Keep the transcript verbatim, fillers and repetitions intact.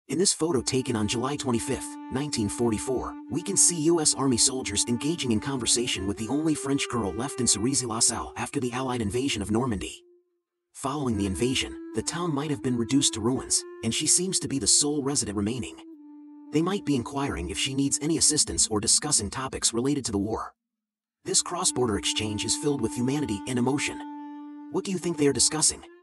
In this photo taken on July twenty-fifth, nineteen forty-four, we can see U S Army soldiers engaging in conversation with the only French girl left in Cerisy la Salle after the Allied invasion of Normandy. Following the invasion, the town might have been reduced to ruins, and she seems to be the sole resident remaining. They might be inquiring if she needs any assistance or discussing topics related to the war. This cross-border exchange is filled with humanity and emotion. What do you think they are discussing?